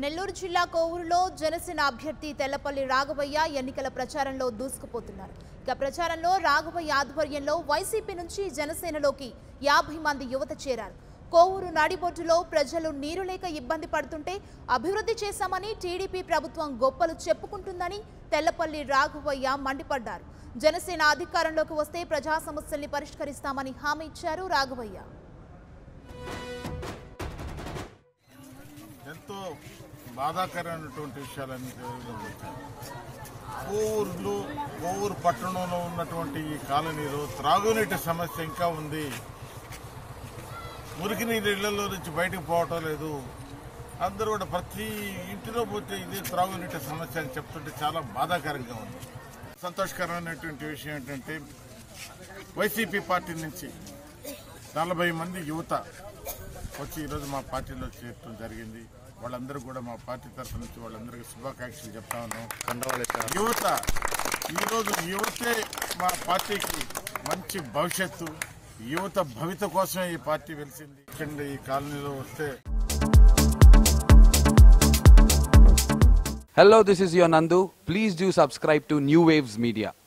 నెల్లూరు జిల్లా కోవూరులో జనసేన అభ్యర్థి తెల్లపల్లి రాఘవయ్య ఎన్నికల ప్రచారంలో దూసుకుపోతున్నారు. ఇక ప్రచారంలో రాఘవయ్య ఆధ్వర్యంలో వైసీపీ నుంచి జనసేనలోకి 50 మంది యువత చేరారు. కోవూరు నడిబొడ్డులో ప్రజలు నీరు లేక ఇబ్బంది పడుతుంటే అభివృద్ధి చేశామని టీడీపీ ప్రభుత్వం గొప్పలు చెప్పుకుంటుందని తెల్లపల్లి రాఘవయ్య మండిపడ్డారు. జనసేన అధికారంలోకి వస్తే ప్రజా సమస్యల్ని పరిష్కరిస్తామని హామీ ఇచ్చారు రాఘవయ్య. ఎంతో బాధాకరమైనటువంటి విషయాలన్నీ కోవూరు పట్టణంలో ఉన్నటువంటి ఈ కాలనీలో త్రాగునీటి సమస్య ఇంకా ఉంది. మురికి నీరు ఇళ్లలో నుంచి బయటకు పోవటం లేదు. అందరూ కూడా ప్రతి ఇంటిలో పోతే ఇది త్రాగునీటి సమస్య అని చెప్తుంటే చాలా బాధాకరంగా ఉంది. సంతోషకరమైనటువంటి విషయం ఏంటంటే వైసీపీ పార్టీ నుంచి 40 మంది యువత వచ్చి ఈరోజు మా పార్టీలో చేరటం జరిగింది. వాళ్ళందరూ కూడా మా పార్టీ తరఫు నుంచి వాళ్ళందరికీ శుభాకాంక్షలు చెప్తా ఉన్నాం. యువత ఈరోజు యువతే మా పార్టీకి మంచి భవిష్యత్తు, యువత భవిత కోసమే ఈ పార్టీ వెలిసింది. ఈ కాలనీలో వస్తే Hello, this is your Nandu. Please do subscribe to New Waves Media.